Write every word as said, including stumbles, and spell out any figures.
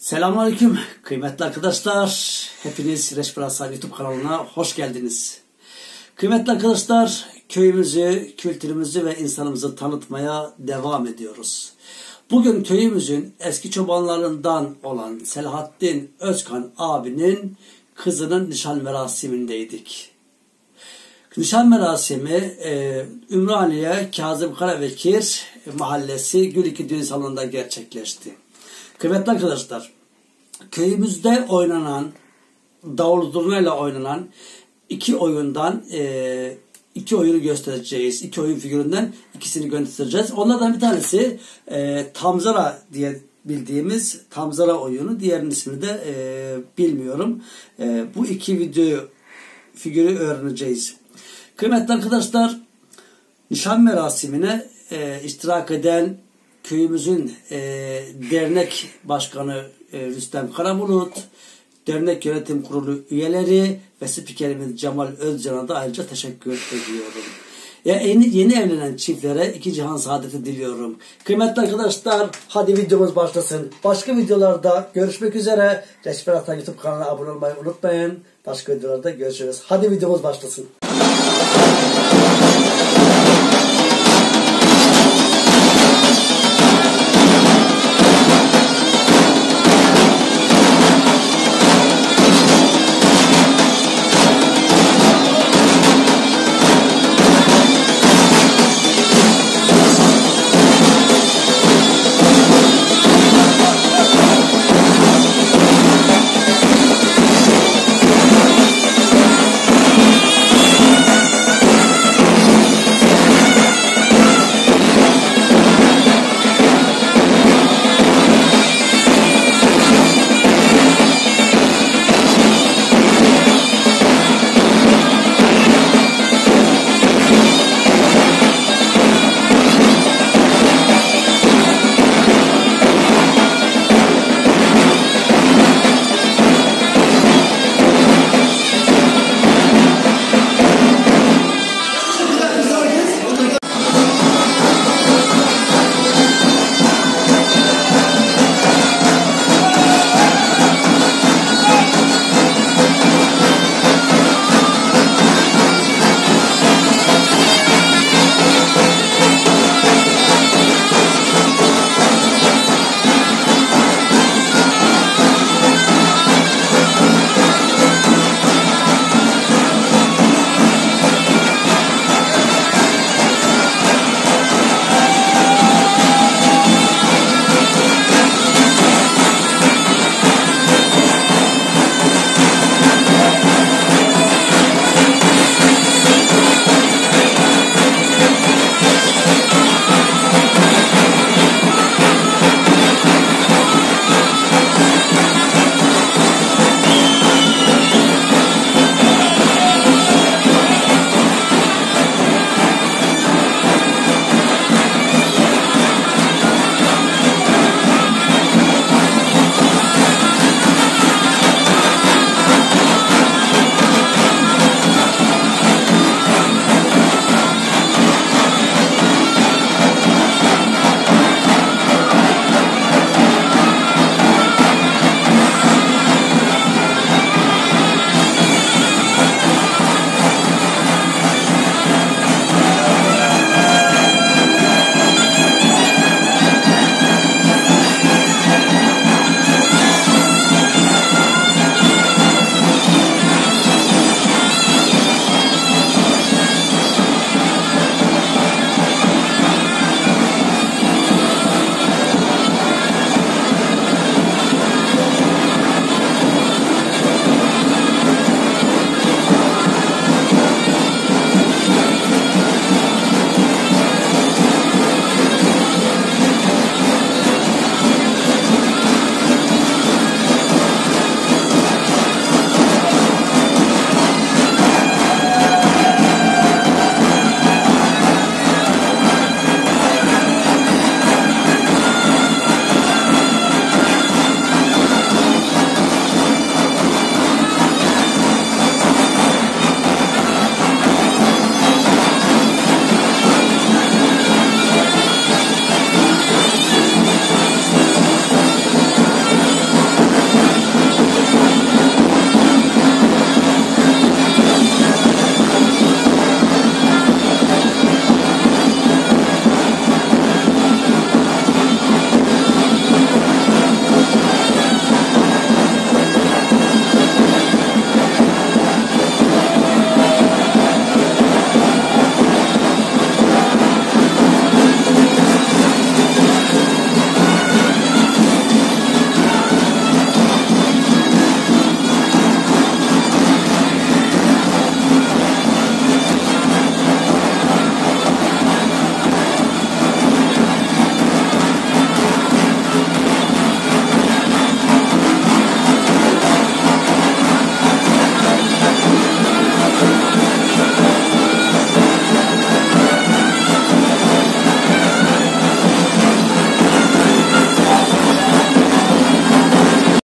Selamünaleyküm kıymetli arkadaşlar. Hepiniz Reşberasal YouTube kanalına hoş geldiniz. Kıymetli arkadaşlar, köyümüzü, kültürümüzü ve insanımızı tanıtmaya devam ediyoruz. Bugün köyümüzün eski çobanlarından olan Selahattin Özkan abinin kızının nişan merasimindeydik. Nişan merasimi e, Ümraniye Kazım Karabekir Mahallesi Gül iki Düğün Salonu'nda gerçekleşti. Kıymetli arkadaşlar, köyümüzde oynanan, davul zurnayla oynanan iki oyundan e, iki oyunu göstereceğiz. İki oyun figüründen ikisini göstereceğiz. Onlardan bir tanesi e, Tamzara diye bildiğimiz Tamzara oyunu. Diğerinin ismini de e, bilmiyorum. E, bu iki video figürü öğreneceğiz. Kıymetli arkadaşlar, nişan merasimine e, iştirak eden köyümüzün e, dernek başkanı e, Rüstem Karabulut, dernek yönetim kurulu üyeleri ve spikerimiz Cemal Özcan'a da ayrıca teşekkür ediyorum. Ya yeni, yeni evlenen çiftlere iki cihan saadeti diliyorum. Kıymetli arkadaşlar, hadi videomuz başlasın. Başka videolarda görüşmek üzere. Reşberasal YouTube kanalına abone olmayı unutmayın. Başka videolarda görüşürüz. Hadi videomuz başlasın.